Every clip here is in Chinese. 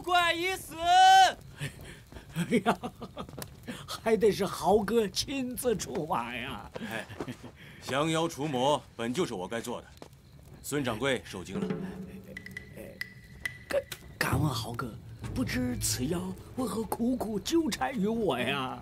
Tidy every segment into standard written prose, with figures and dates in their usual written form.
怪已死。 哎呀，还得是豪哥亲自出马呀！ 哎，降妖除魔本就是我该做的，孙掌柜受惊了。 敢问豪哥，不知此妖为何苦苦纠缠于我呀？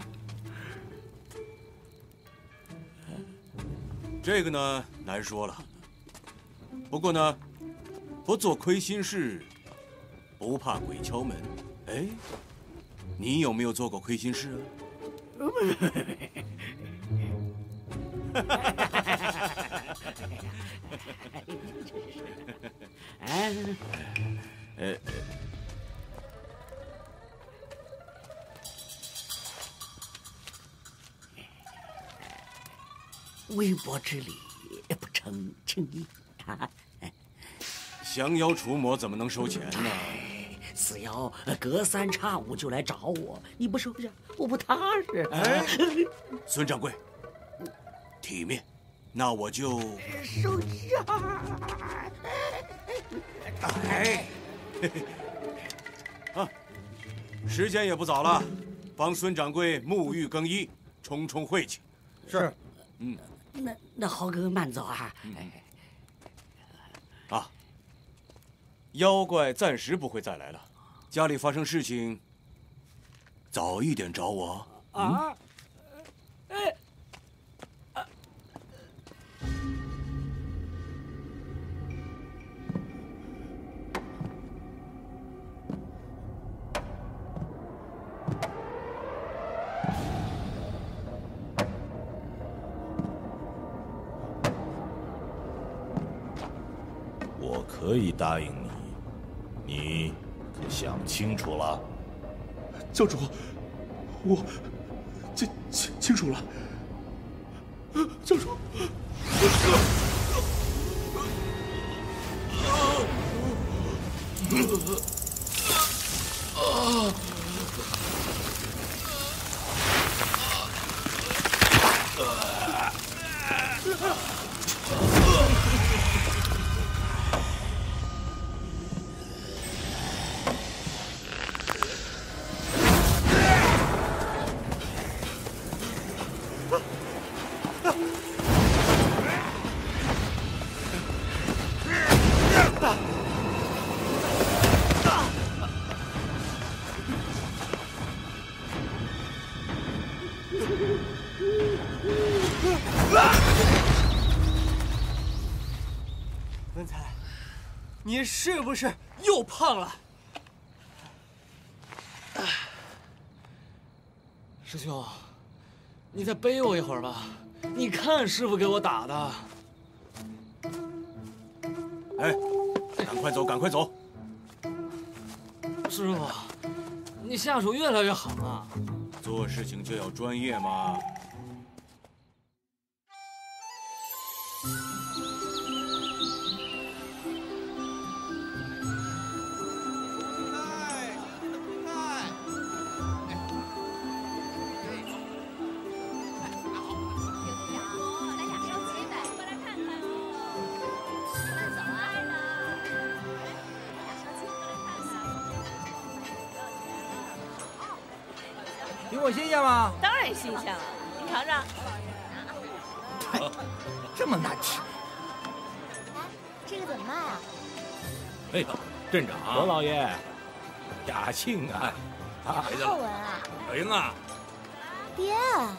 这个呢，难说了。不过呢，不做亏心事，不怕鬼敲门。哎，你有没有做过亏心事啊？ 微薄之礼，不成敬意啊！ 降妖除魔怎么能收钱呢？ 死妖隔三差五就来找我，你不收下，我不踏实。 哎，孙掌柜，体面，那我就收下。 哎，啊，时间也不早了，帮孙掌柜沐浴更衣，冲冲晦气。 是， 那豪哥慢走啊。 啊，妖怪暂时不会再来了，家里发生事情，早一点找我。 啊。 我可以答应你，你可想清楚了？ 教主，我清楚了。教主， 文才，你是不是又胖了？师兄，你再背我一会儿吧。你看师傅给我打的。 哎，赶快走，赶快走！ 师傅，你下手越来越狠了。 做事情就要专业嘛。 苹果新鲜吗？ 当然新鲜了，你尝尝。 这么难吃。 这个怎么卖啊？ 哎呀，镇长， 罗老爷， 雅兴啊！ 好好闻啊！ 行啊， 爹，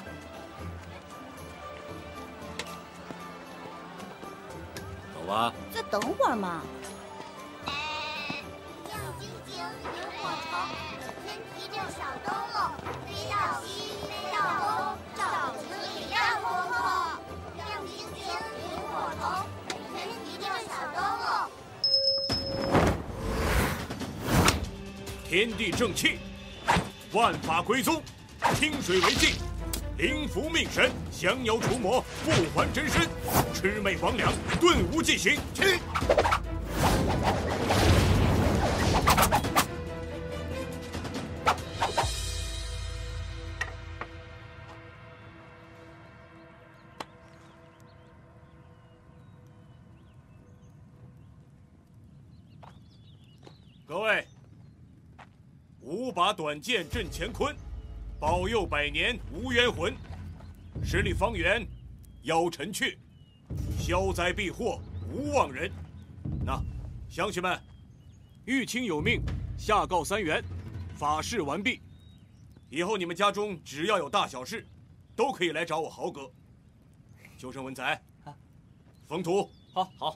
走吧。 再等会儿嘛。 亮晶晶，萤火虫，天梯六小灯笼，飞到西，飞到东，照情里亮彤彤。亮晶晶，萤火虫，天梯六小灯笼。 天地正气，万法归宗，清水为镜，灵符命神，降妖除魔，不还真身，魑魅魍魉，顿无忌形。去！各位， 5把短剑镇乾坤，保佑百年无冤魂。10里方圆邀臣去，消灾避祸无妄人。那乡亲们，玉卿有命，下告3员，法事完毕。以后你们家中只要有大小事，都可以来找我豪哥。就剩文仔，封土。 好。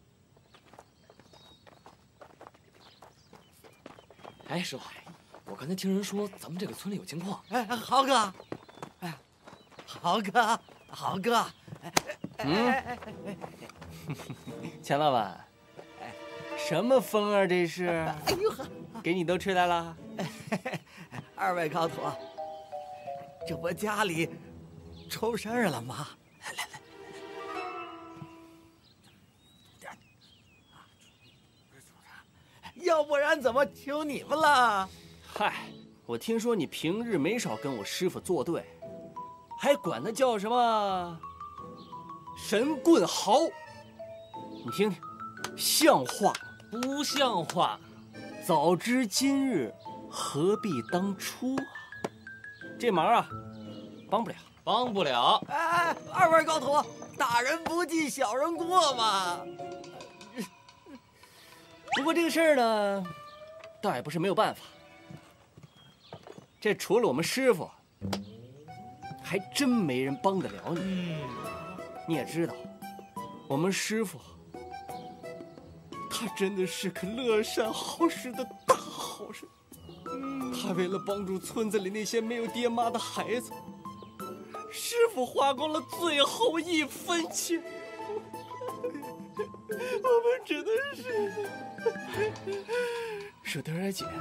哎，师傅，我刚才听人说咱们这个村里有情况。 哎，豪哥，哎，豪哥， 钱老板，什么风啊这是？ 哎呦呵， 给你都吹来了。 2位高徒，这不家里出事儿了吗？来，要不然怎么求你们了？ 嗨，我听说你平日没少跟我师傅作对，还管他叫什么神棍豪？你听听，像话吗？ 不像话！ 早知今日，何必当初啊！这忙啊，帮不了， 帮不了。 哎，2位高徒，大人不计小人过嘛。 不过这个事儿呢，倒也不是没有办法。这除了我们师傅，还真没人帮得了你。你也知道，我们师傅，他真的是个乐善好施的大好人。他为了帮助村子里那些没有爹妈的孩子，师傅花光了最后1分钱。我们只能是舍得而解。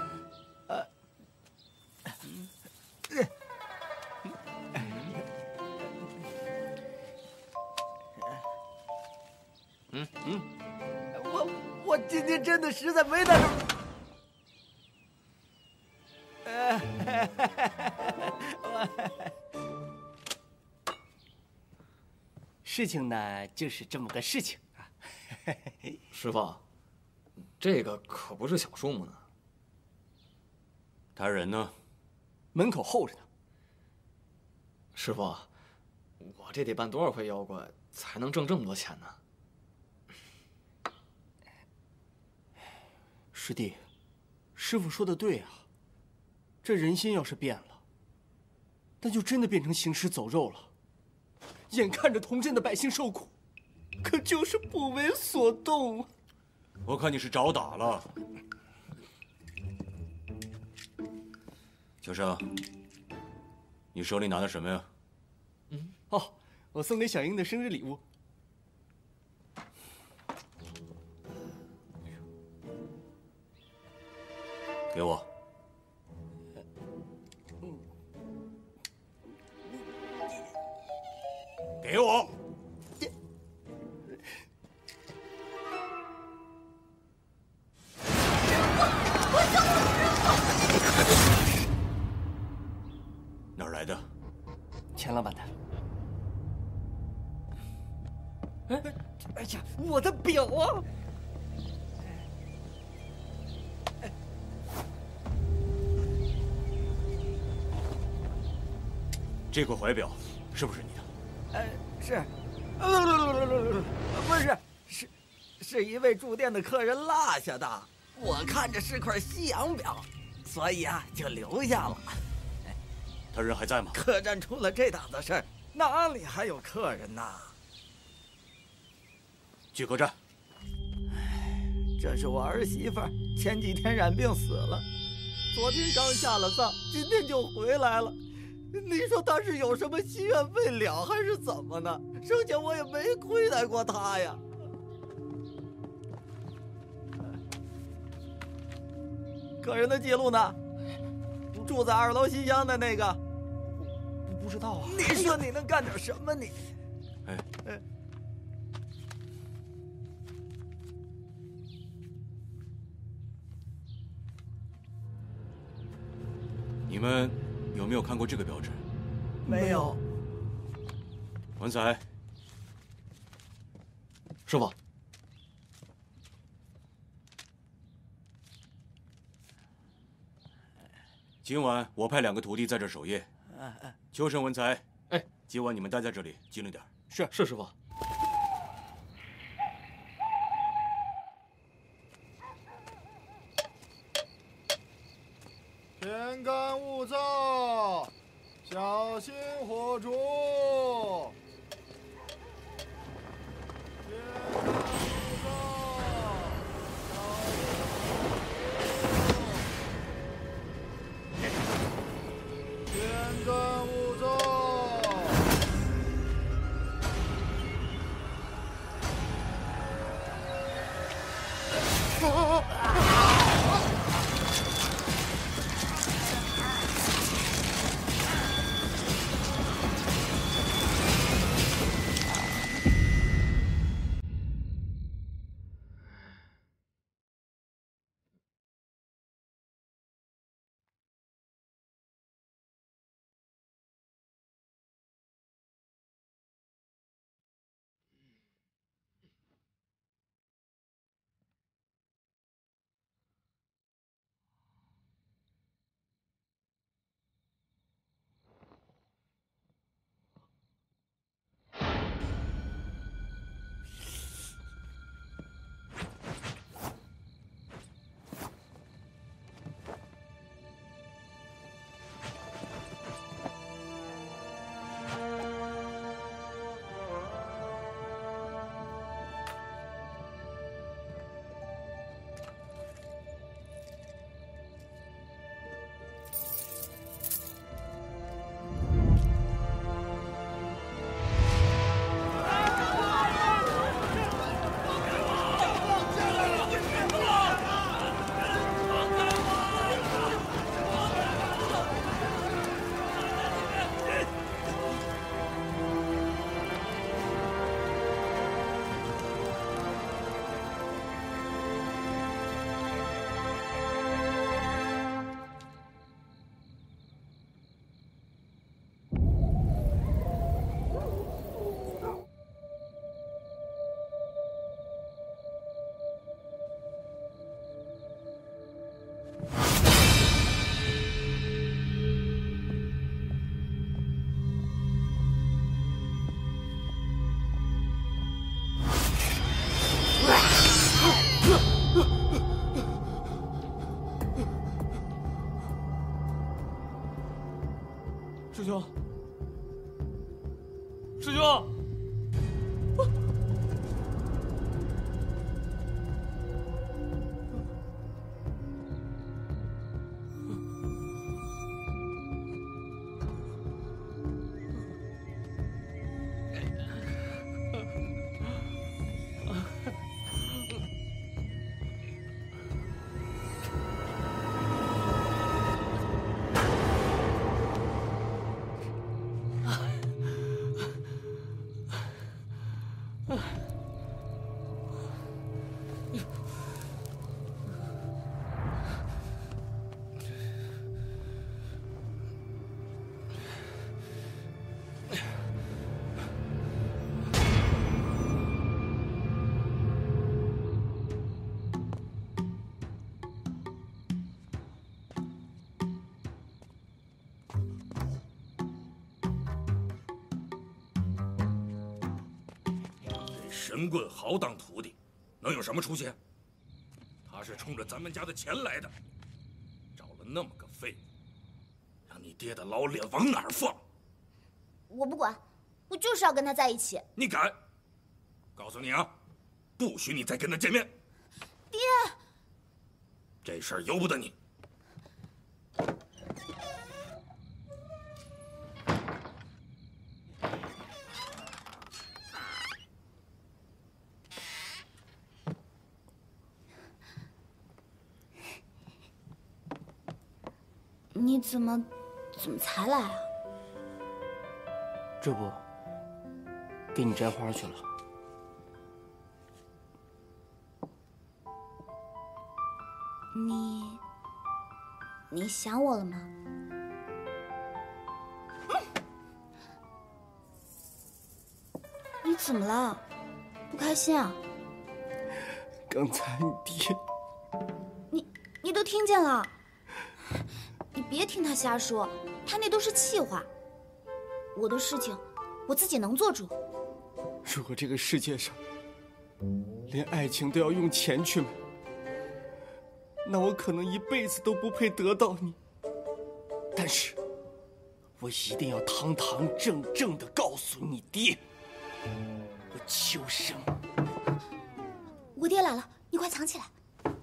我今天真的实在没带着。 事情呢，就是这么个事情啊。 师傅，这个可不是小数目呢。 他人呢？ 门口候着呢。 师傅，我这得办多少回妖怪才能挣这么多钱呢？ 师弟，师傅说的对啊。这人心要是变了，那就真的变成行尸走肉了。眼看着同镇的百姓受苦，可就是不为所动。 我看你是找打了。秋生，你手里拿的什么呀？ 哦，我送给小英的生日礼物。 给我。给我。哪儿来的？ 钱老板的。 哎呀，我的表啊！ 这块怀表是不是你的？ 是，不是，是一位住店的客人落下的。我看着是块西洋表，所以啊就留下了。 他人还在吗？ 客栈出了这档子事儿，哪里还有客人呐？ 去客栈。 这是我儿媳妇儿，前几天染病死了，昨天刚下了葬，今天就回来了。你说他是有什么心愿未了，还是怎么呢？生前我也没亏待过他呀。客人的记录呢？住在2楼西厢的那个？ 不知道啊。 你说你能干点什么你？ 哎，你们有没有看过这个标志？ 没有。 文仔， 师傅， 今晚我派2个徒弟在这守夜。秋生、文才， 哎， 今晚你们待在这里，机灵点。 是师傅。 天干物燥，小心火烛。天干物燥。 师兄，师兄， 神棍豪当徒弟，能有什么出息？他是冲着咱们家的钱来的，找了那么个废物，让你爹的老脸往哪儿放？ 我不管，我就是要跟他在一起。 你敢？告诉你啊，不许你再跟他见面。 爹， 这事儿由不得你。 你怎么才来啊？ 这不，给你摘花去了。 你想我了吗？你怎么了？不开心啊？ 刚才你爹， 你都听见了？你别听他瞎说，他那都是气话。我的事情，我自己能做主。 如果这个世界上连爱情都要用钱去买，那我可能一辈子都不配得到你。但是，我一定要堂堂正正地告诉你爹，我秋生。 我爹来了，你快藏起来。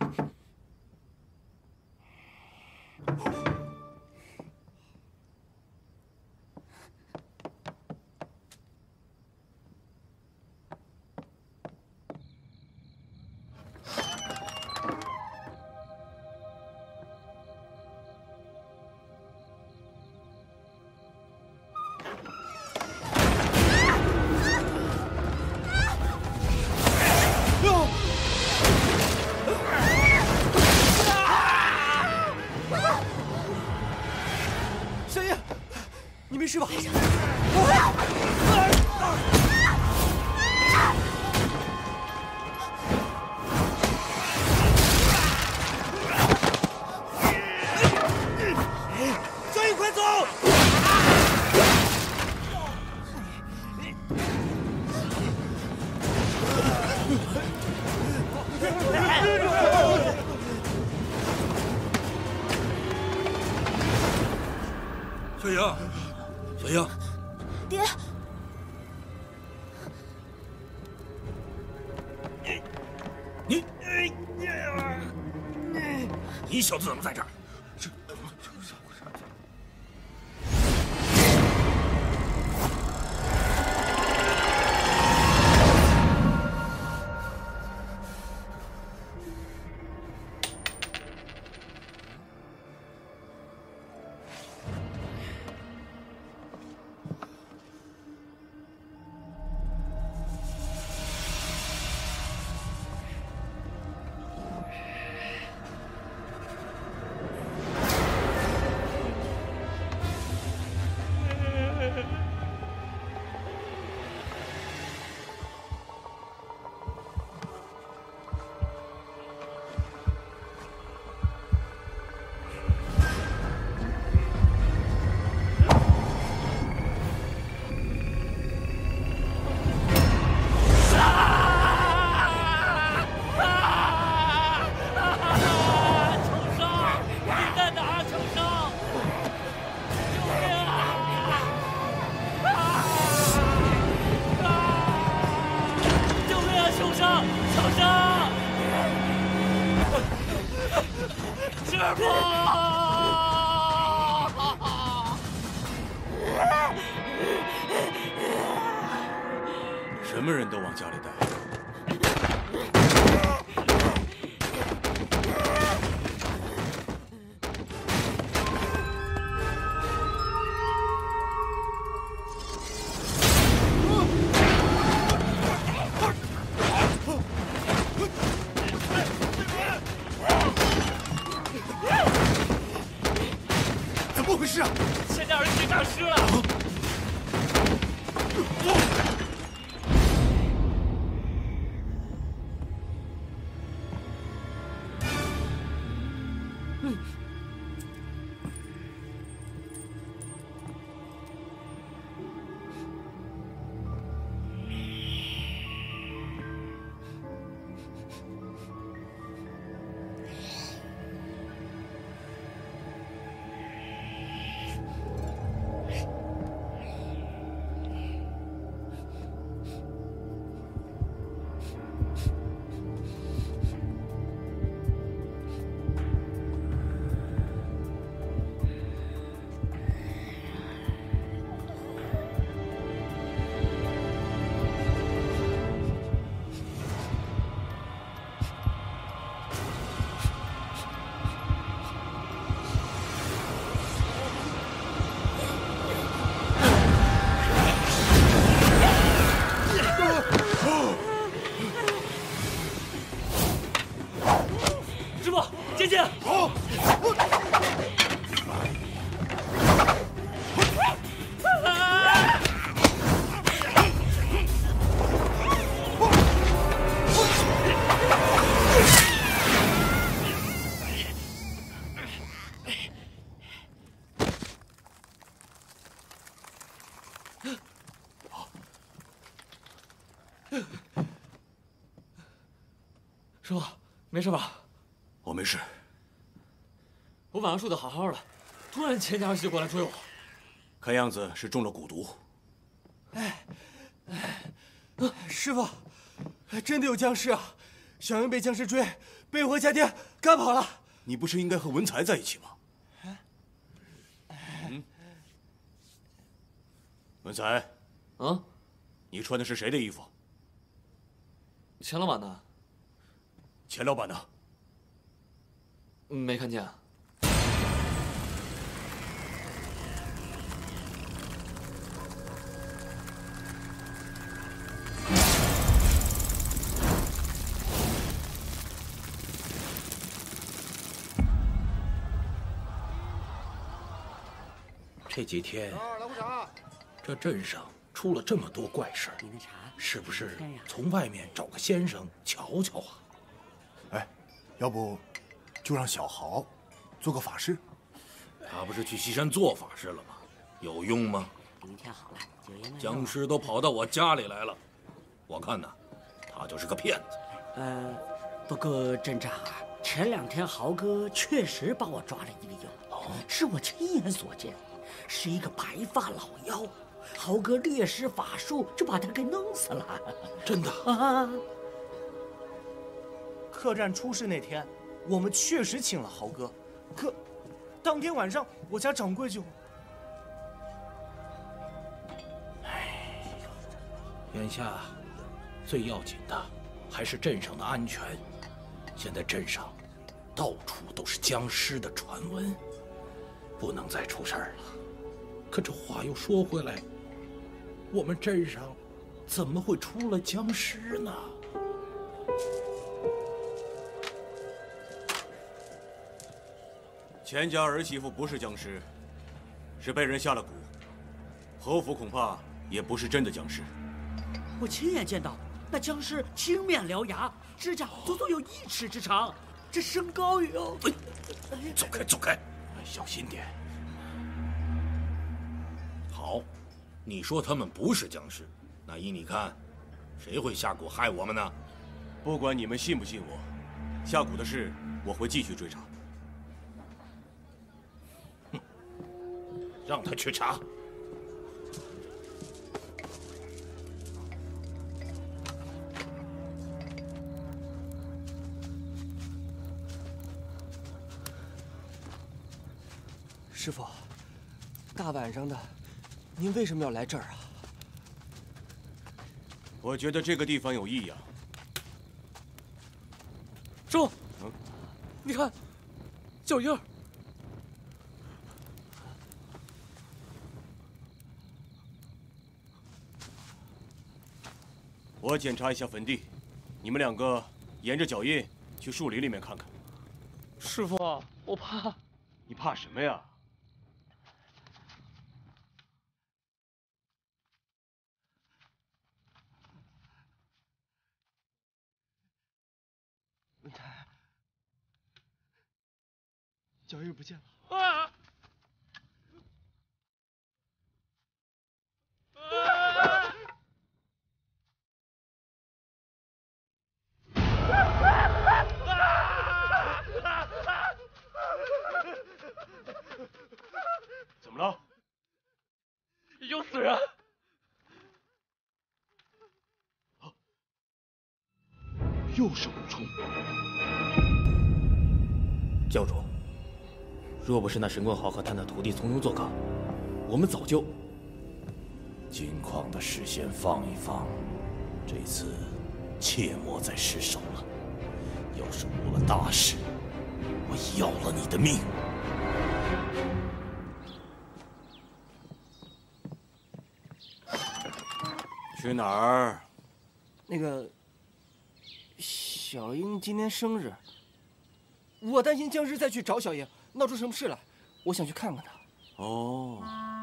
小叶，你没事吧？小叶，快走！ 小英，小英， 爹， 你小子怎么在这儿？ 什么人都往家里带。 怎么回事啊？ 前脚人给诈尸了。 师傅，没事吧？ 我没事。 我晚上睡得好好的，突然钱家儿媳过来追我， 看样子是中了蛊毒。 师傅，真的有僵尸啊！小英被僵尸追，被我家爹赶跑了。 你不是应该和文才在一起吗？文才， 啊， 你穿的是谁的衣服？ 钱老板呢？ 钱老板呢？ 没看见。 这几天，这镇上出了这么多怪事儿，是不是从外面找个先生瞧瞧啊？ 哎，要不就让小豪做个法事？ 他不是去西山做法事了吗？有用吗？僵尸都跑到我家里来了，我看呐，他就是个骗子。 不过镇长啊，前2天豪哥确实帮我抓了一个妖，是我亲眼所见。是一个白发老妖，豪哥略施法术就把他给弄死了。 真的啊！ 客栈出事那天，我们确实请了豪哥，可当天晚上我家掌柜就…… 眼下最要紧的还是镇上的安全。现在镇上到处都是僵尸的传闻，不能再出事儿了。可这话又说回来，我们镇上怎么会出了僵尸呢？ 钱家儿媳妇不是僵尸，是被人下了蛊。侯府恐怕也不是真的僵尸。 我亲眼见到那僵尸青面獠牙，指甲足足有1尺之长，这身高也有…… 走开，走开，小心点。好，你说他们不是僵尸，那依你看，谁会下蛊害我们呢？ 不管你们信不信我，下蛊的事我会继续追查。 让他去查。 师傅，大晚上的，您为什么要来这儿啊？ 我觉得这个地方有异样。 师傅，你看，脚印儿。 我检查一下坟地，你们2个沿着脚印去树林里面看看。 师傅，我怕。 你怕什么呀？ 文才，脚印不见了。 啊！ 怎么了？ 有死人！ 又是蛊虫。 教主，若不是那神棍豪和他那徒弟从中作梗，我们早就…… 金矿的事先放一放，这次切莫再失手了。要是误了大事，我要了你的命！ 去哪儿？ 那个，小英今天生日，我担心僵尸再去找小英，闹出什么事来，我想去看看她。 哦，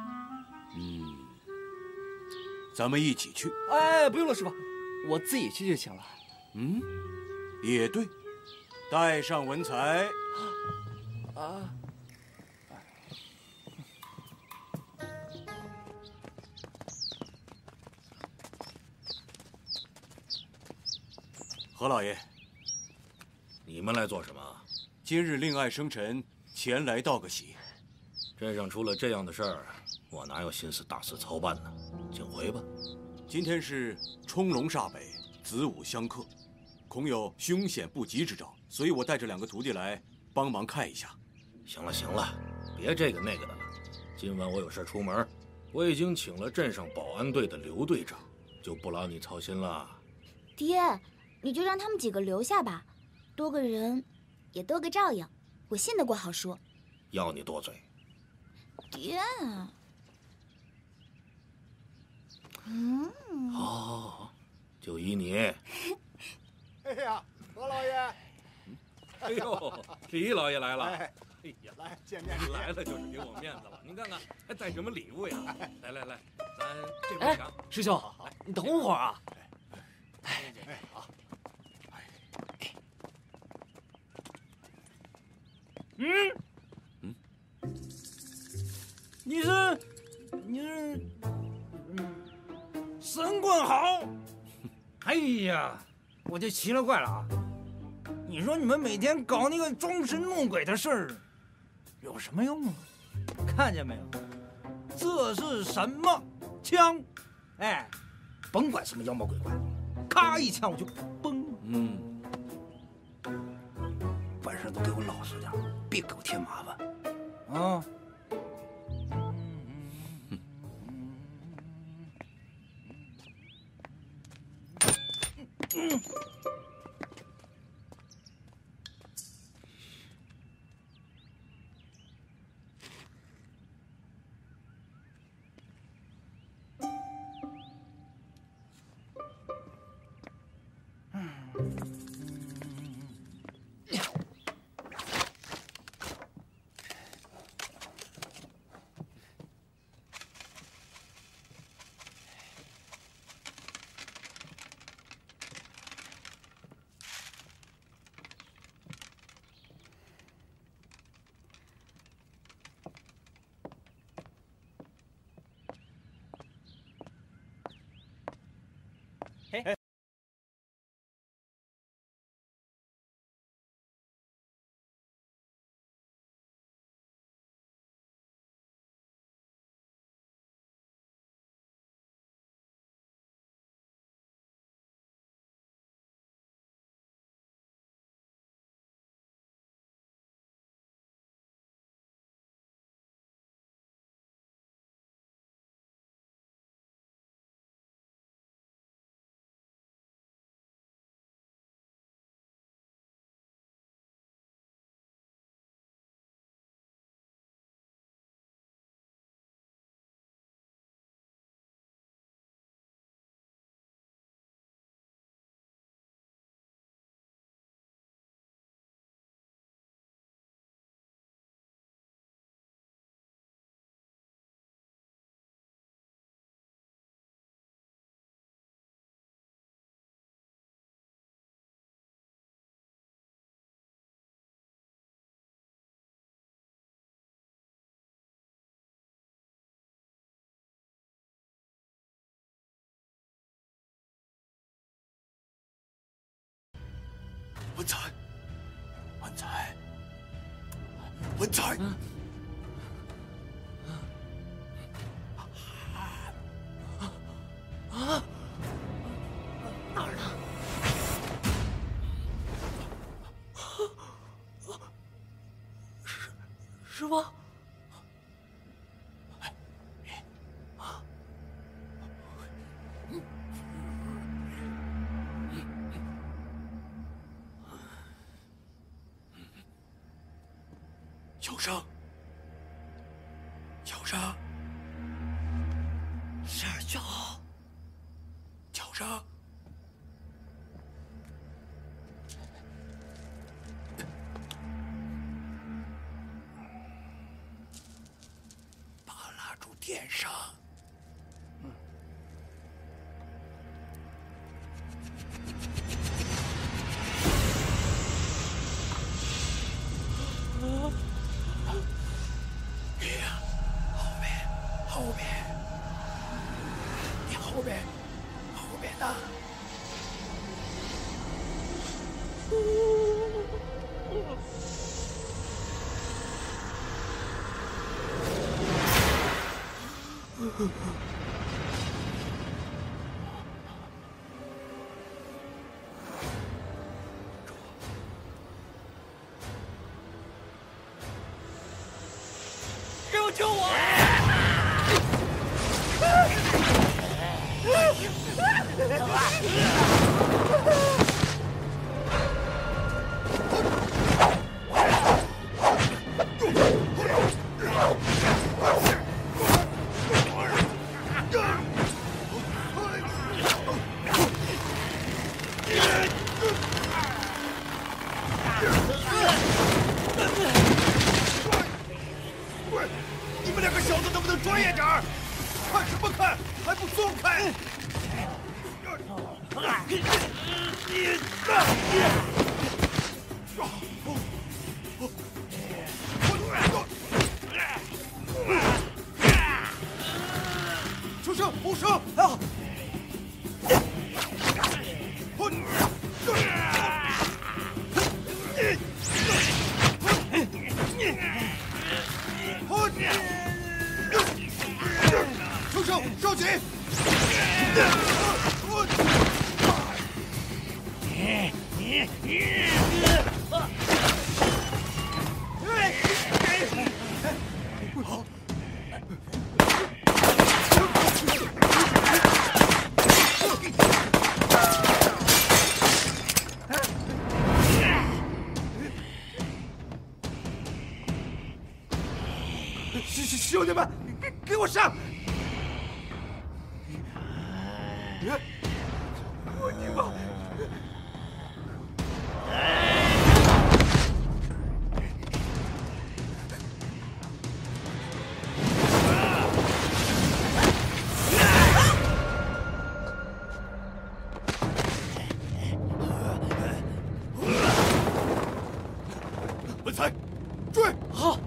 咱们一起去。 哎，不用了，师傅，我自己去就行了。 也对，带上文才。 啊。 何老爷， 们来做什么？ 今日令爱生辰，前来道个喜。 镇上出了这样的事儿，我哪有心思大肆操办呢？请回吧。 今天是冲龙煞北，子午相克，恐有凶险不吉之兆，所以我带着2个徒弟来帮忙看一下。 行了行了，别这个那个的了。今晚我有事出门，我已经请了镇上保安队的刘队长，就不劳你操心了。 爹，你就让他们几个留下吧，多个人也多个照应，我信得过好说。 要你多嘴。 爹。 好，就依你。 哎呀，何老爷！ 哎呦，李老爷来了。哎呀， 来见面。 来了就是给我面子了。您看看，还带什么礼物呀？来，咱这边墙。 师兄，你等会儿啊。 好。 你是，神棍好。哎呀，我就奇了怪了啊！你说你们每天搞那个装神弄鬼的事儿，有什么用啊？看见没有？这是什么枪？哎，甭管什么妖魔鬼怪，咔一枪我就崩。办事都给我老实点，别给我添麻烦啊！ 文才，文才，文才！ 哪儿呢？师傅。 小生，小生， 师兄， 小生， 把蜡烛点上。 师傅救我！ 你们两个小子能不能专业点儿？看什么看？还不松开！出声，补声！啊！出手，收起！兄弟们，给我上！我的妈！文才，追！ 好。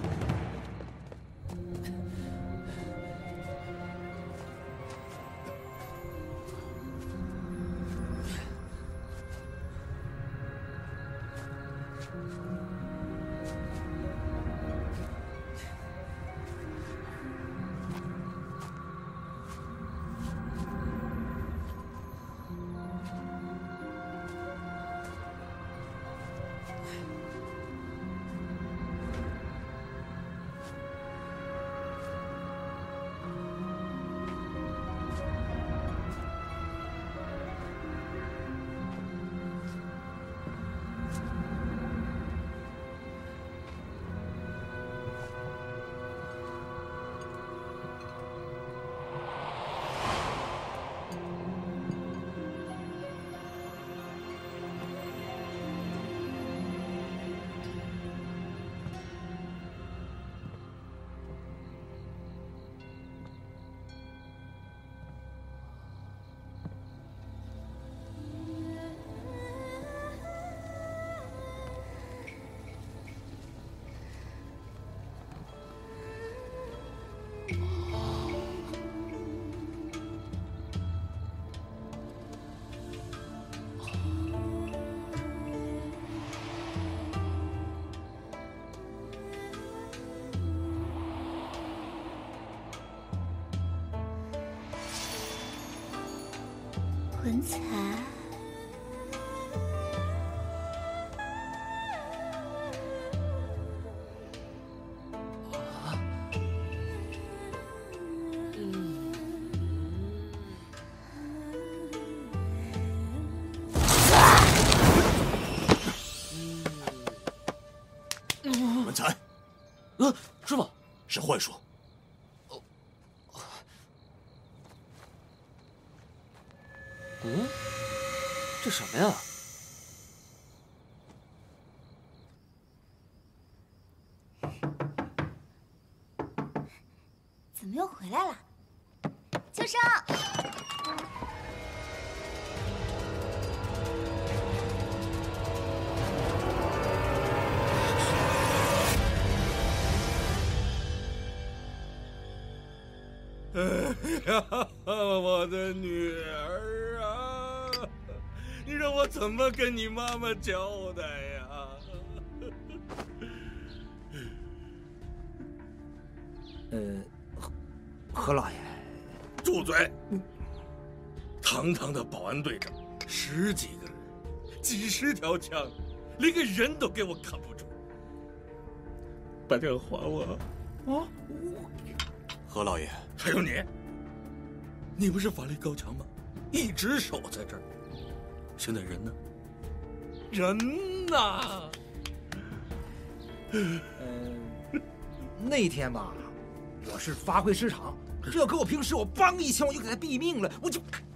文才， 文才， 师傅， 是幻术。 嗯，这什么呀？ 怎么又回来了？秋生， 我的女儿啊，你让我怎么跟你妈妈交代呀？ 何老爷， 住嘴！堂堂的保安队长，10几个人，几十条枪，连个人都给我看不住。把这个还我！啊！ 何老爷， 还有你，你不是法力高强吗？一直守在这儿。现在人呢？人呢？ 那天吧，我是发挥失常，这要搁我平时，我梆一枪我就给他毙命了，我就。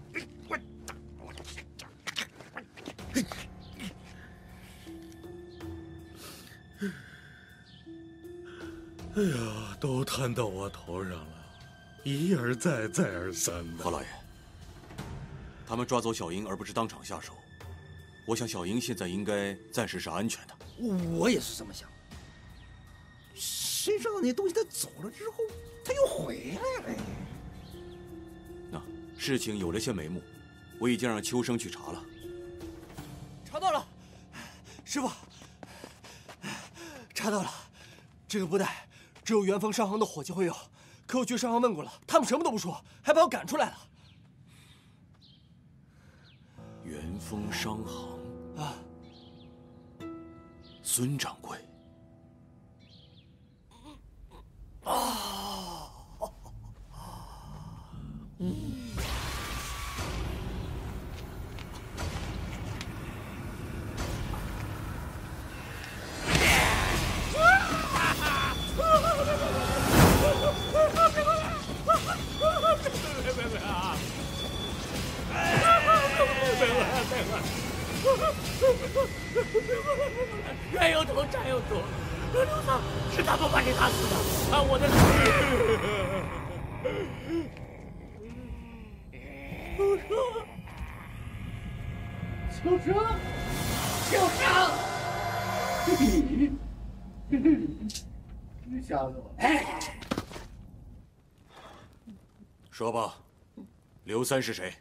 哎呀，都摊到我头上了，一而再，再而三的。 何老爷，他们抓走小英，而不是当场下手，我想小英现在应该暂时是安全的。 我也是这么想。谁知道那东西他走了之后，他又回来了。 那事情有了些眉目，我已经让秋生去查了。 查到了，师傅，查到了，这个布袋只有元丰商行的伙计会有，可我去商行问过了，他们什么都不说，还把我赶出来了。 元丰商行啊， 孙掌柜。 啊，冤有头债有主，刘桑是他们把你打死的，按我的秋生， 你吓死我！ 说吧，刘三是谁？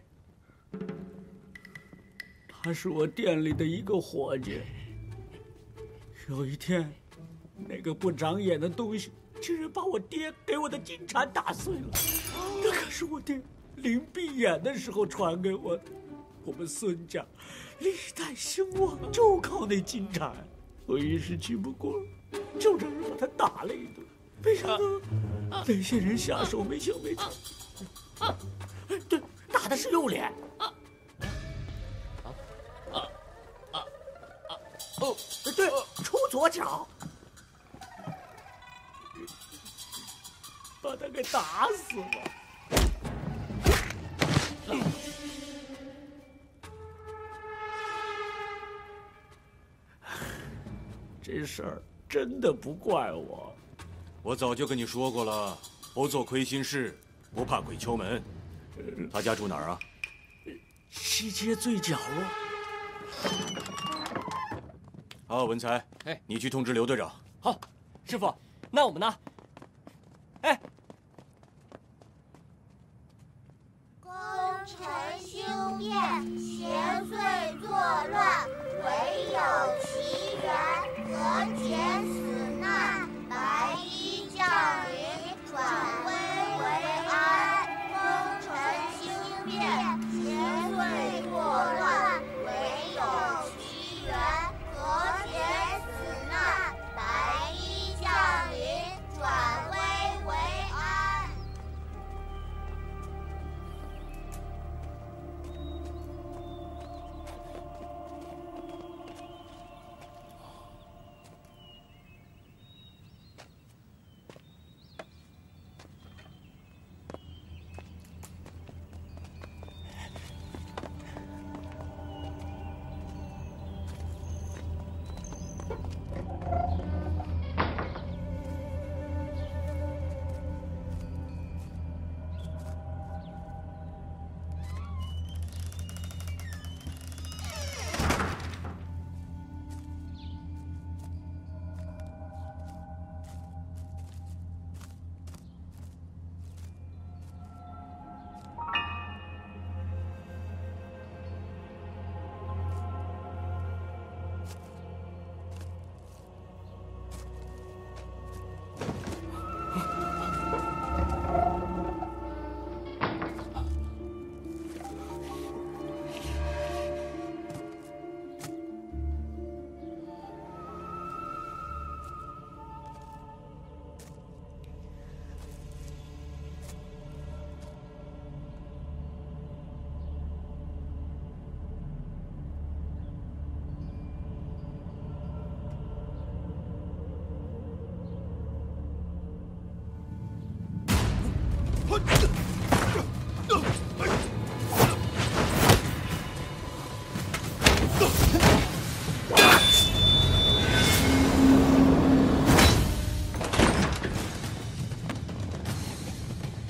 他是我店里的一个伙计。有一天，那个不长眼的东西竟然把我爹给我的金蝉打碎了。那可是我爹临闭眼的时候传给我的。我们孙家历代兴旺就靠那金蝉，我一时气不过，就这样把他打了一顿。没想到那些人下手没轻没重。对，打的是右脸。哦，对，出左脚，把他给打死了。这事儿真的不怪我。 我早就跟你说过了，不做亏心事，不怕鬼敲门。他家住哪儿啊？ 西街最角落。 好，文才， 哎， 你去通知刘队长。 好，师傅，那我们呢？哎， 功臣兴变，邪祟作乱，唯有其源和解死难，白衣降临，转危为安。功臣兴变，邪祟作乱，唯有其源和解死难，白衣降临，转危为安。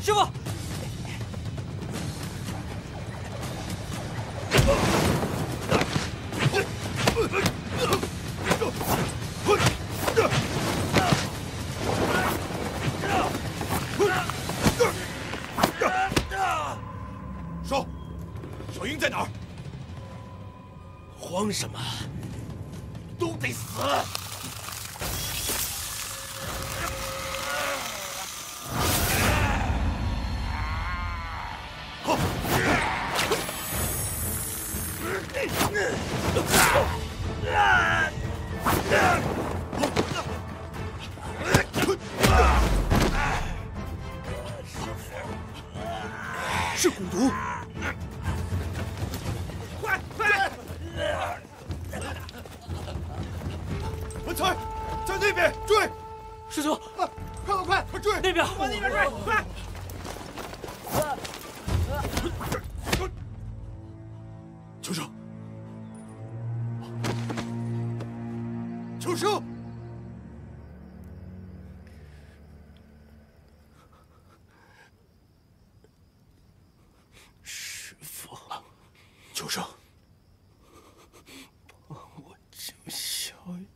师傅。 小英在哪儿？ 慌什么？ 都得死！ 是蛊毒！ 快！文才，在那边追！ 师兄， 快追！ 那边， 往那边追，快！ 求生！ 求生！ 师傅，求生！帮我救小英。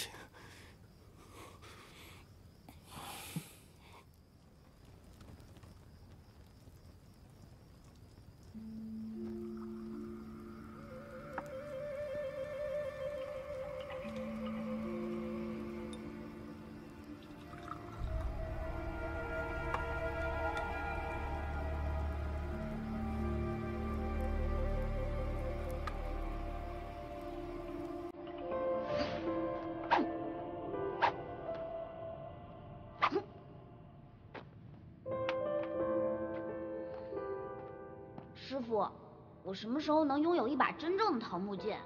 师傅，我什么时候能拥有一把真正的桃木剑？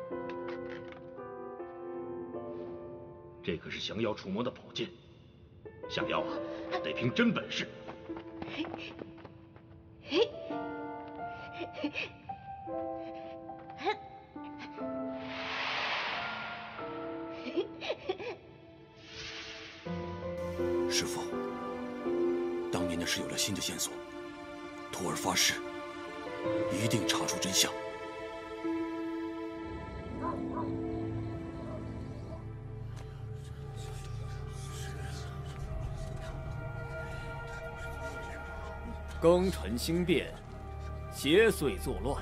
这可是降妖除魔的宝剑，下妖啊，得凭真本事。 师傅，当年的事有了新的线索，徒儿发誓，一定查出真相。 庚辰兴变，邪祟作乱，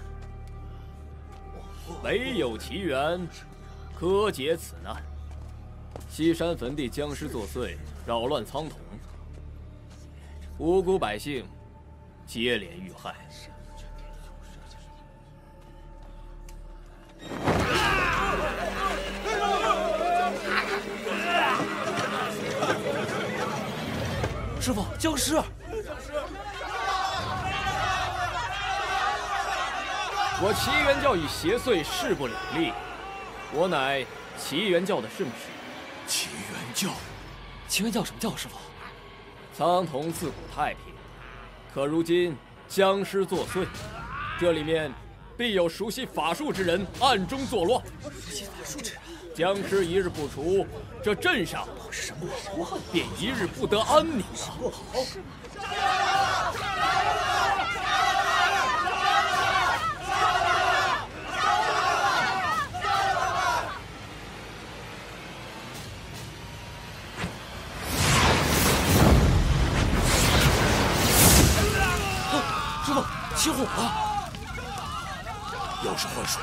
唯有奇缘可解此难。西山坟地僵尸作祟，扰乱苍统，无辜百姓接连遇害。 师傅，僵尸！ 我奇缘教与邪祟势不两立，我乃奇缘教的圣使。 奇缘教？ 奇缘教什么教？师傅？ 苍统自古太平，可如今僵尸作祟，这里面必有熟悉法术之人暗中作乱。 熟悉法术之人？ 僵尸一日不除，这镇上什么好？ 便一日不得安宁啊！ 不好。师傅，起火了！ 又是幻术。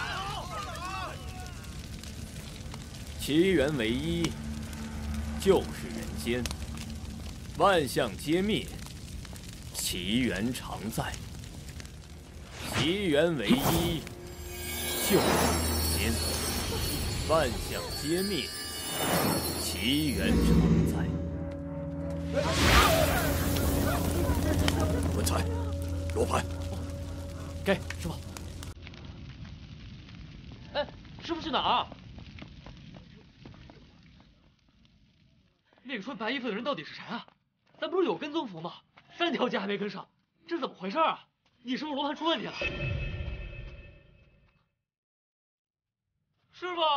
奇缘唯一，就是人间；万象皆灭，奇缘常在。奇缘唯一，就是人间；万象皆灭，奇缘常在。 文才，罗盘， 给师傅。哎，师傅去哪儿？那个穿白衣服的人到底是谁啊？咱不是有跟踪符吗？3条街还没跟上，这是怎么回事啊？你是不是罗盘出问题了？师傅，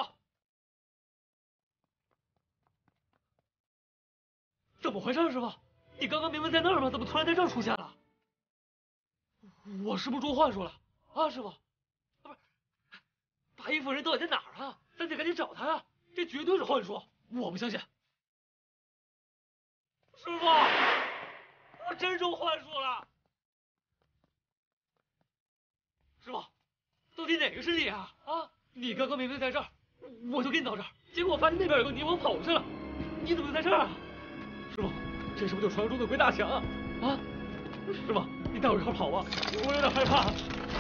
怎么回事？师傅，你刚刚明明在那儿吗？怎么突然在这儿出现了？ 我是不是说幻术了啊，师傅？啊，不是，白衣夫人到底在哪儿啊？咱得赶紧找她呀！这绝对是幻术，我不相信。师傅，我真中幻术了。师傅，到底哪个是你啊？啊，你刚刚明明在这儿，我就跟你到这儿，结果我发现那边有个泥网跑去了，你怎么就在这儿啊？师傅，这是不是就传说中的鬼打墙啊？啊，师傅，你带我一块跑吧，我有点害怕。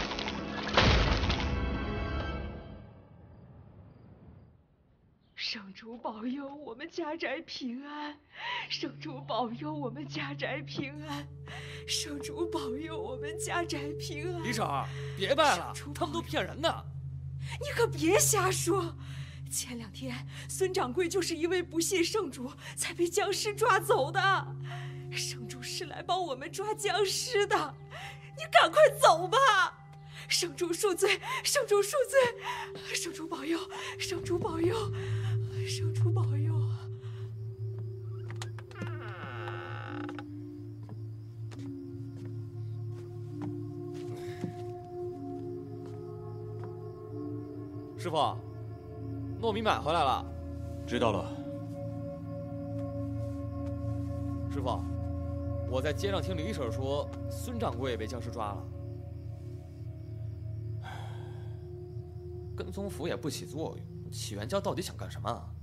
圣主保佑我们家宅平安，圣主保佑我们家宅平安，圣主保佑我们家宅平安。 李婶，别拜了，他们都骗人的。 你可别瞎说。前2天，孙掌柜就是因为不信圣主，才被僵尸抓走的。圣主是来帮我们抓僵尸的，你赶快走吧。圣主恕罪，圣主恕罪，圣主保佑，圣主保佑，圣主保佑。 师傅，糯米买回来了。 知道了。 师傅，我在街上听李婶说，孙掌柜也被僵尸抓了。跟踪符也不起作用，起源教到底想干什么啊？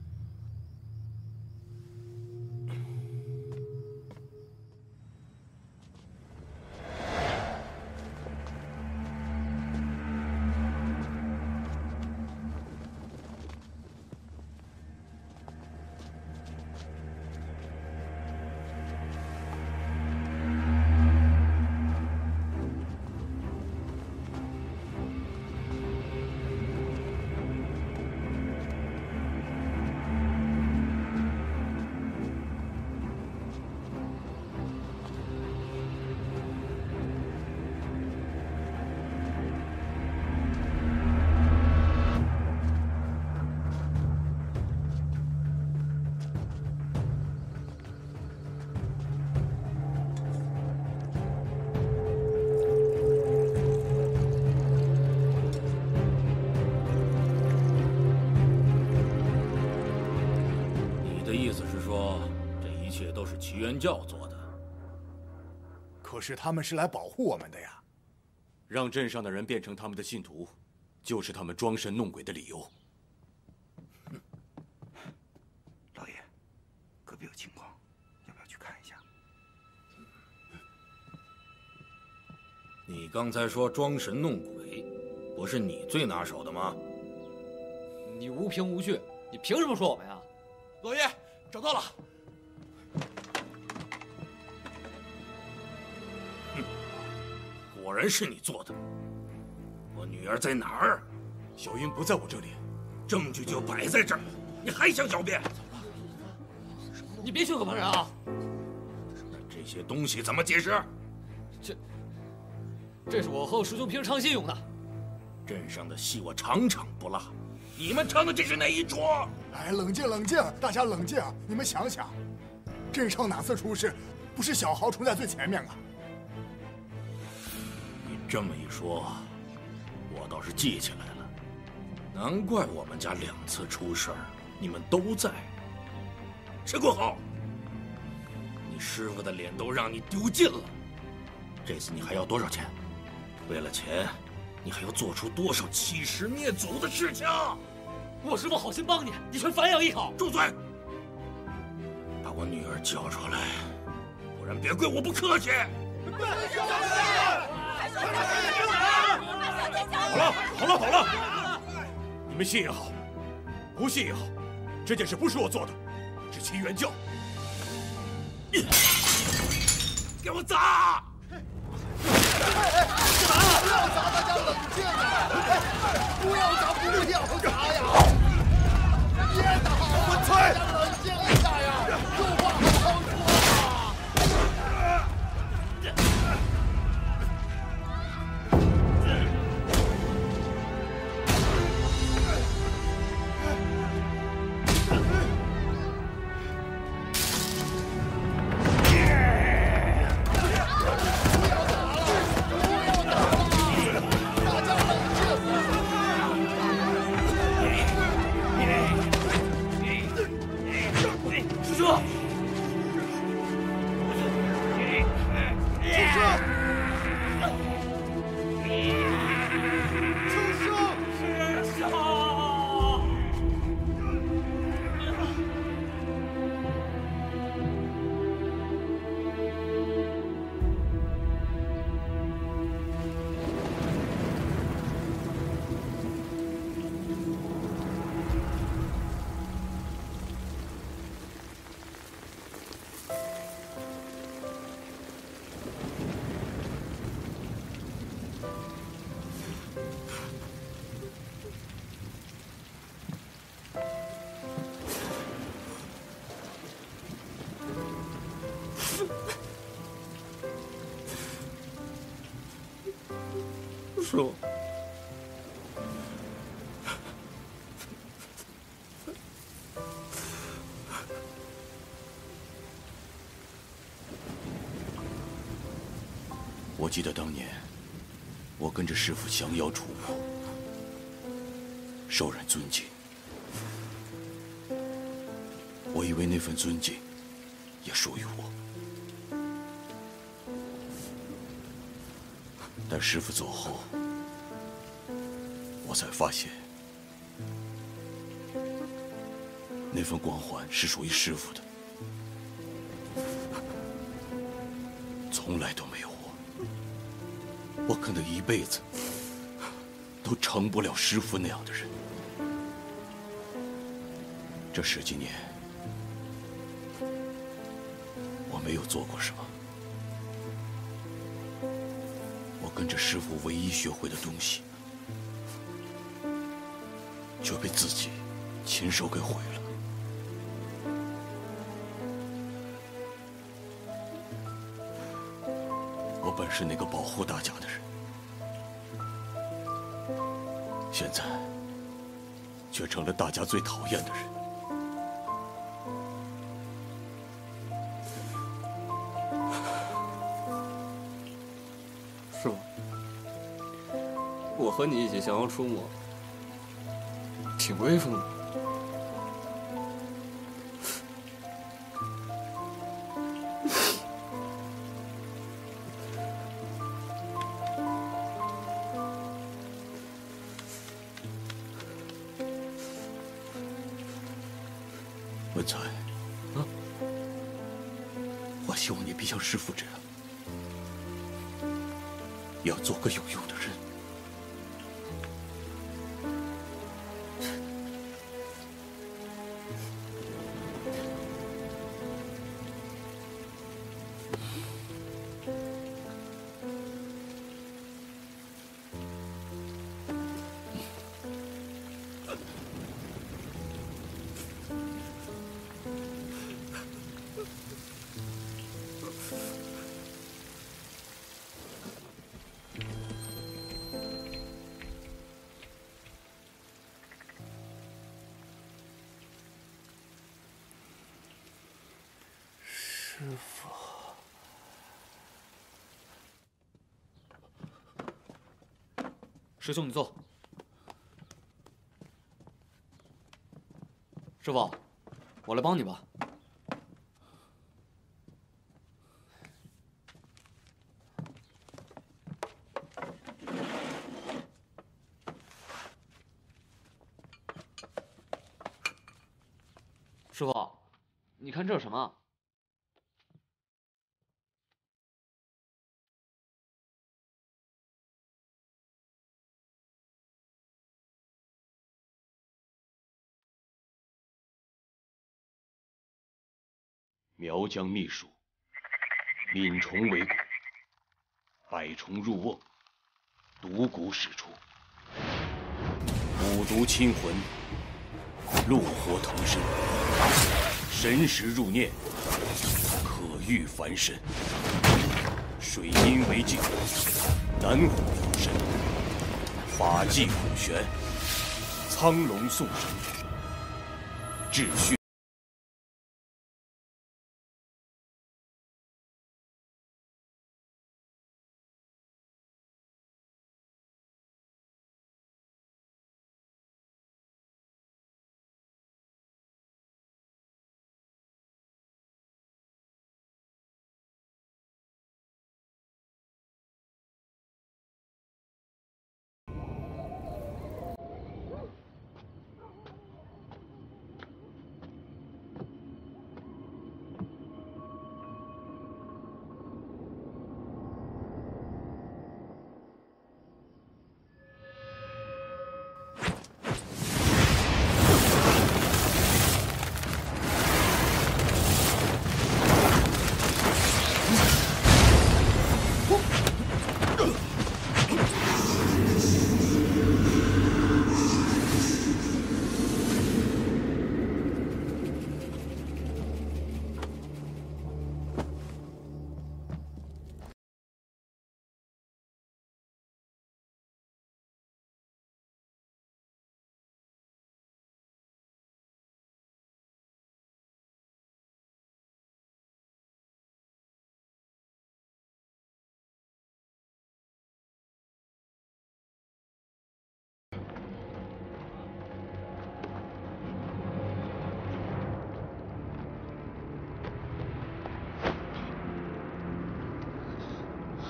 起源教做的， 可是他们是来保护我们的呀。 让镇上的人变成他们的信徒，就是他们装神弄鬼的理由。 老爷，隔壁有情况，要不要去看一下？ 你刚才说装神弄鬼，不是你最拿手的吗？ 你无凭无据，你凭什么说我们呀？ 老爷，找到了。 果然是你做的。我女儿在哪儿？ 小英不在我这里， 证据就摆在这儿，你还想狡辩？ 你别血口喷人啊！ 这些东西怎么解释？ 这是我和我师兄平时唱戏用的。 镇上的戏我场场不落，你们唱的这是哪一出？ 哎，冷静冷静，大家冷静！你们想想，镇上哪次出事，不是小豪冲在最前面啊？ 这么一说，我倒是记起来了。难怪我们家2次出事儿，你们都在。陈国豪，你师傅的脸都让你丢尽了，这次你还要多少钱？为了钱，你还要做出多少欺师灭祖的事情？ 我师傅好心帮你，你却反咬一口。 住嘴！把我女儿交出来，不然别怪我不客气。 好了，你们信也好，不信也好，这件事不是我做的，是起源教。 给我砸！ 干嘛？不要砸，大家冷静啊！不要砸呀！别打！我大家冷静一下呀！有话好好说啊！ 师傅， 我记得当年我跟着师傅降妖除魔，受人尊敬。我以为那份尊敬也属于我，但师傅走后，我才发现那份光环是属于师傅的，从来都没有我。我可能一辈子都成不了师傅那样的人。这10几年，我没有做过什么。我跟着师傅唯一学会的东西，却被自己亲手给毁了。我本是那个保护大家的人，现在却成了大家最讨厌的人。 师傅，我和你一起降妖除魔，挺威风的。 文才，我希望你别像师傅这样，要做个有用的人。 师傅， 师兄，你坐。师傅，我来帮你吧。师傅，你看这是什么？ 苗疆秘术，敏虫为骨，百虫入瓮，毒蛊使出，五毒侵魂，怒火腾身，神识入念，可御凡身。水阴为镜，南虎附身，法纪古玄，苍龙速生，秩序。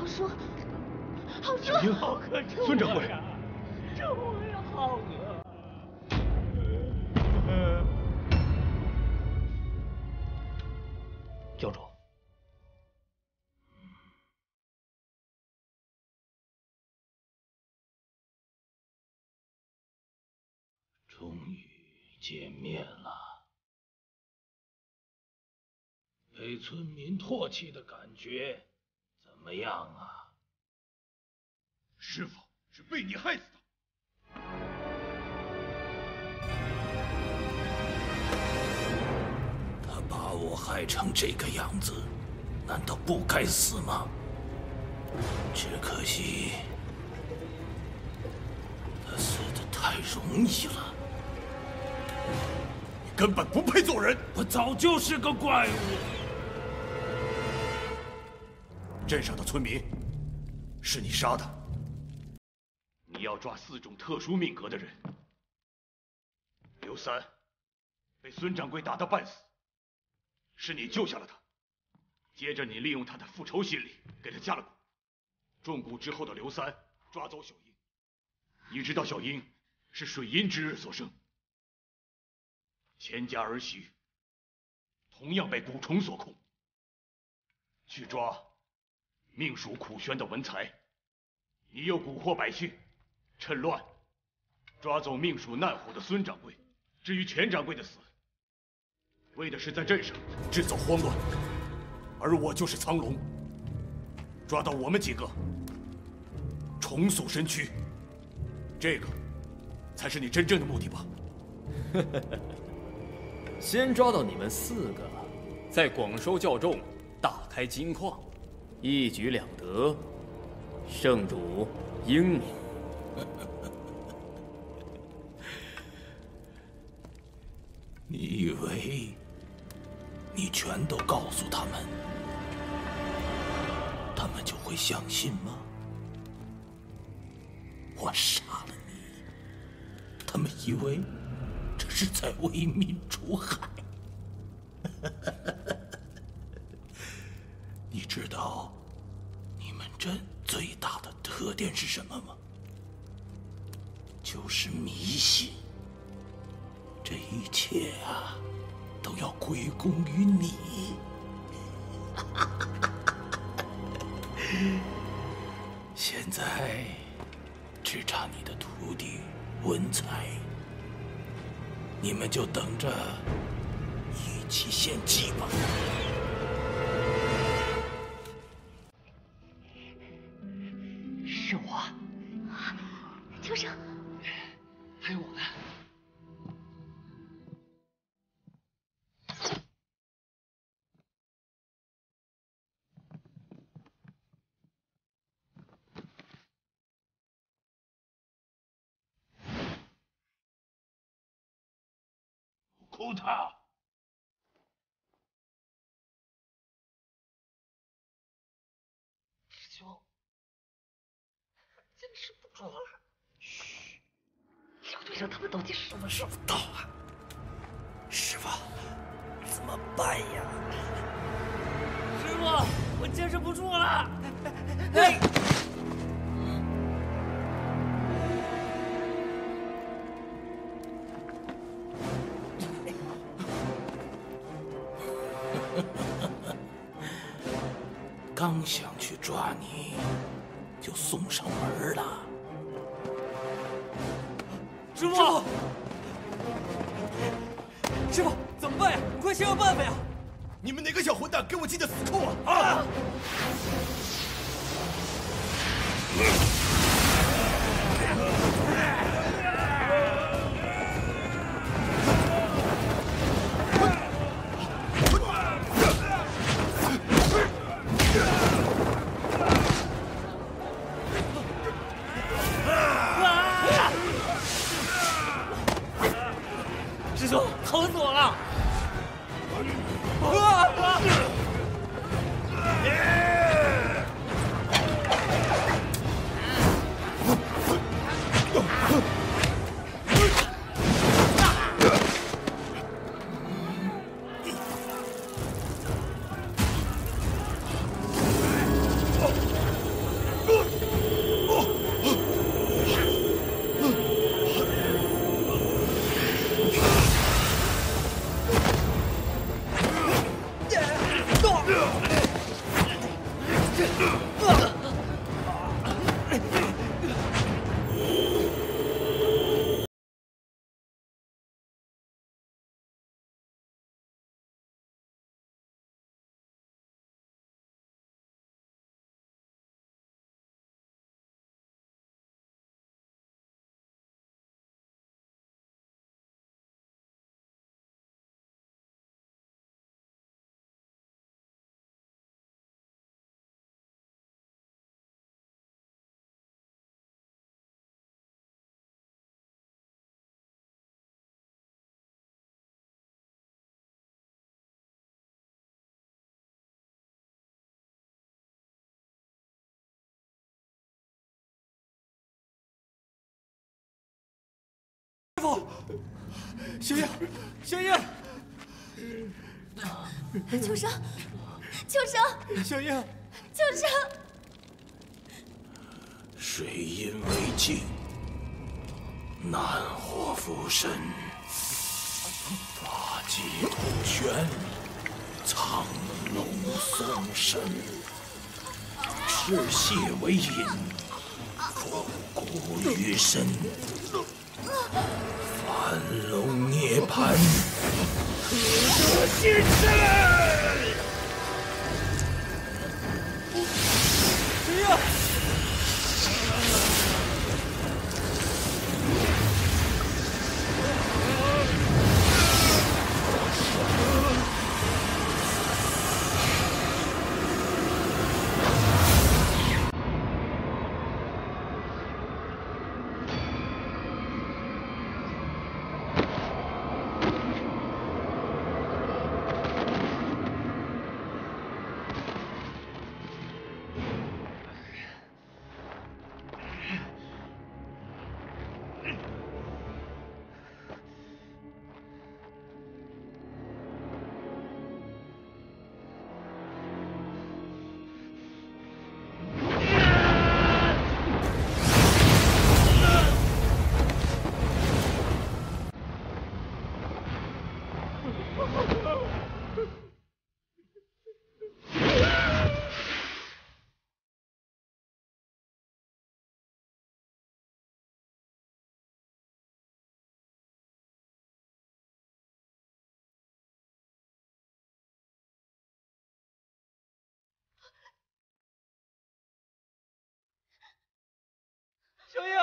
好说，好说。 小英， 浩哥， 孙掌柜， 救我呀，浩哥！ 教主， 终于见面了，被村民唾弃的感觉怎么样啊？ 师傅是被你害死的。 他把我害成这个样子，难道不该死吗？只可惜他死得太容易了。 你根本不配做人！ 我早就是个怪物。 镇上的村民是你杀的。你要抓4种特殊命格的人。刘三被孙掌柜打得半死，是你救下了他。接着你利用他的复仇心理，给他下了蛊。中蛊之后的刘三抓走小英。你知道小英是水阴之日所生，钱家儿媳同样被蛊虫所控。去抓命属苦宣的文才，你又蛊惑百姓，趁乱抓走命属难火的孙掌柜。至于钱掌柜的死，为的是在镇上制造慌乱，而我就是苍龙，抓到我们几个，重塑身躯，这个才是你真正的目的吧？ 先抓到你们4个，再广收教众，大开金矿，一举两得。圣主英明。 你以为你全都告诉他们，他们就会相信吗？我杀了你，他们以为这是在为民除害。你知道你们镇最大的特点是什么吗？就是迷信。这一切啊，都要归功于你。现在只差你的徒弟文才，你们就等着一起献祭吧。 是我， 秋生， 还有我呢。 哭他！ 师兄，坚持不住了。嘘，小队让他们到底什么时候到啊？师傅，怎么办呀？ 师傅，我坚持不住了。 哎！ 刚想去抓你，就送上门了。 师傅，师傅，怎么办呀？你快想想办法呀！ 你们哪个小混蛋给我记得死扣啊！啊！ 师兄，疼死我了！ 傅，小英，小英， 秋生，秋生， 小英， 秋生， 水阴为镜，南火浮身，发髻吐泉，苍龙松身，赤血为引，复骨于身，翻龙涅槃，可得新身。 谁呀？ 小英。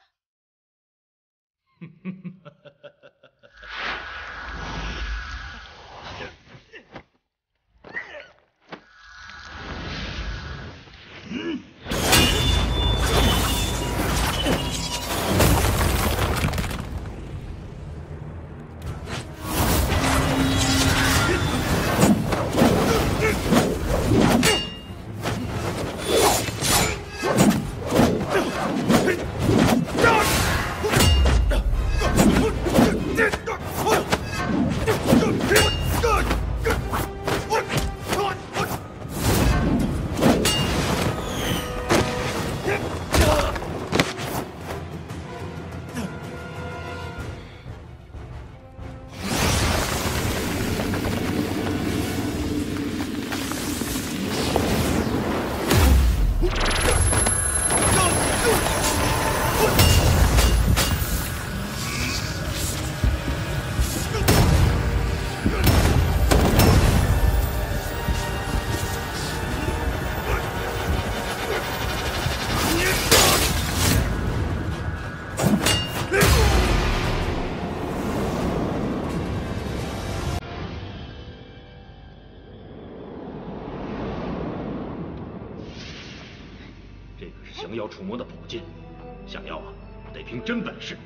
这可是降妖除魔的宝剑，想要啊，得凭真本事。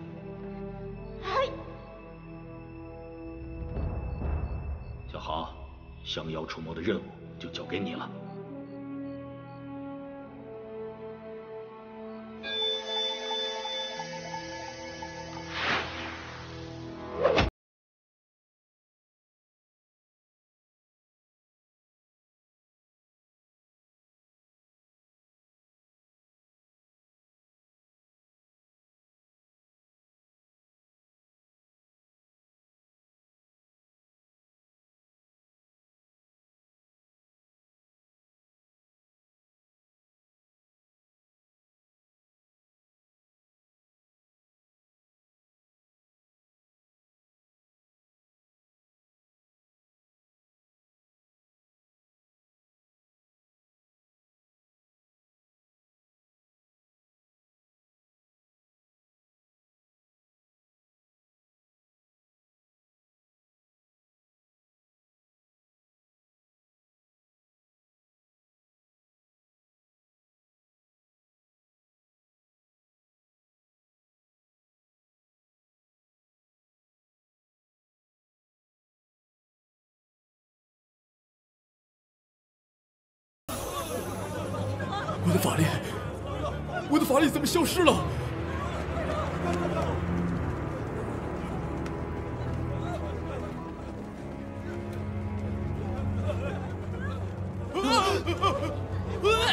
小豪，降妖除魔的任务就交给你了。 我的法力，我的法力怎么消失了？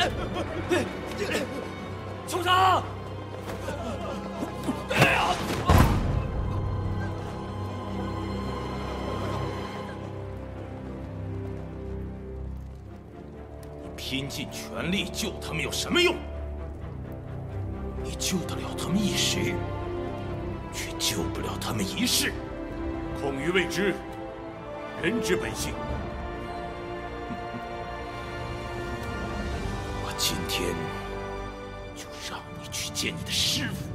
酋长！ 拼尽全力救他们有什么用？你救得了他们一时，却救不了他们一世。 恐于未知，人之本性。 我今天就让你去见你的师傅。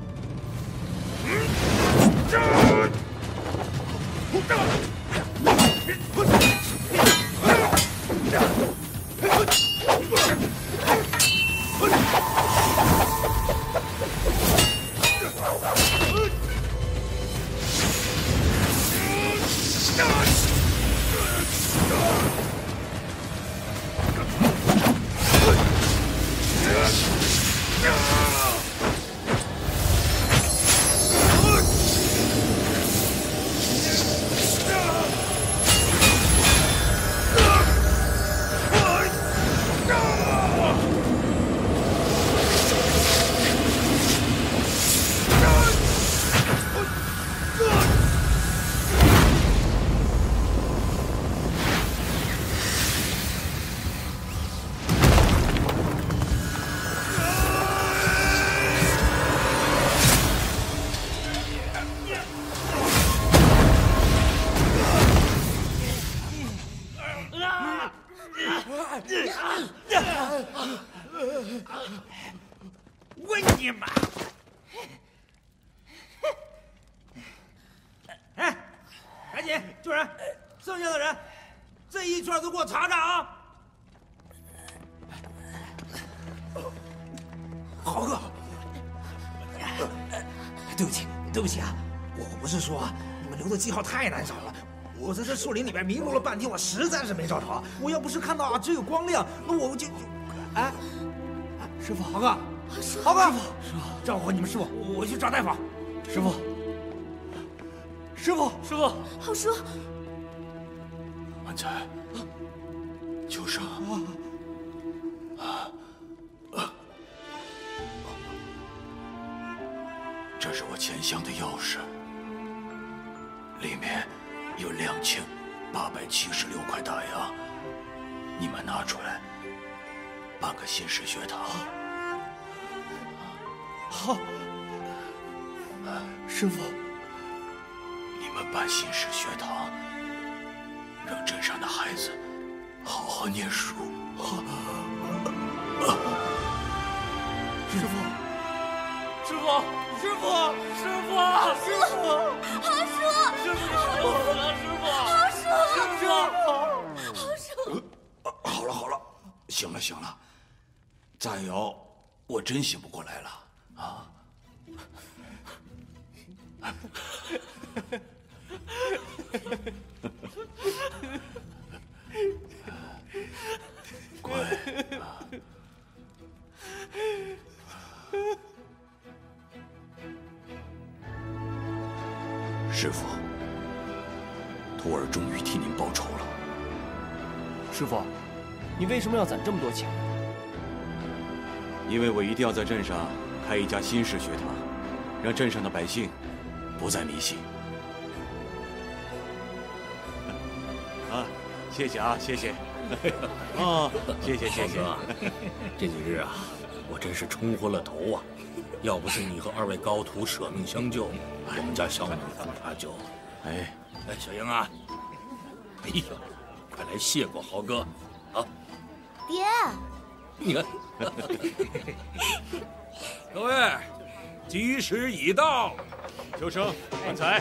问你妈！哎，赶紧救人！剩下的人，这一圈都给我查查啊！豪哥，对不起，对不起啊！我不是说你们留的记号太难找了，我在这树林里边迷路了半天，我实在是没找着。我要不是看到这个光亮，那我就……哎，师傅，豪哥。豪哥，师傅，照顾你们师傅，我去找大夫。 师傅，师傅， 师傅， 浩叔， 万才，秋生，这是我钱箱的钥匙，里面有2876块大洋，你们拿出来，办个新式学堂。 好，师傅， 你们办新式学堂，让镇上的孩子好好念书。 好，师傅， 师傅，师傅，师傅，师傅， 浩叔， 师傅，师傅， 浩叔， 浩叔， 好了好了，行了行了，再摇我真醒不过来了。啊！乖。师傅，徒儿终于替您报仇了。 师傅，你为什么要攒这么多钱？ 因为我一定要在镇上开一家新式学堂，让镇上的百姓不再迷信。啊，谢谢啊，谢谢。哦，谢谢谢谢。 这几日啊，我真是冲昏了头啊！要不是你和2位高徒舍命相救，我们家小女恐怕就……哎，小英啊，哎呀，快来谢过豪哥啊！ 爹， 你看。各位，吉时已到， 秋生、万才，